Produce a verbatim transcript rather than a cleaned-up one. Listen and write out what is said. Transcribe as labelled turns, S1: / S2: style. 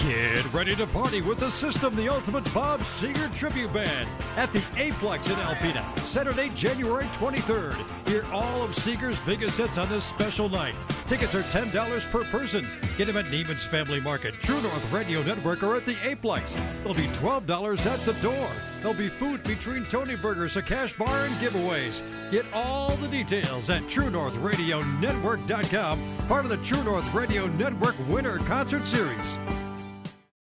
S1: Get ready to party with the System, the Ultimate Bob Seger Tribute Band at the Aplex in Alpena, Saturday, January twenty-third. Hear all of Seger's biggest hits on this special night. Tickets are ten dollars per person. Get them at Neiman's Family Market, True North Radio Network, or at the Aplex. It'll be twelve dollars at the door. There'll be food featuring Tony Burgers, a cash bar, and giveaways. Get all the details at True North Radio Network dot com, part of the True North Radio Network Winter Concert Series.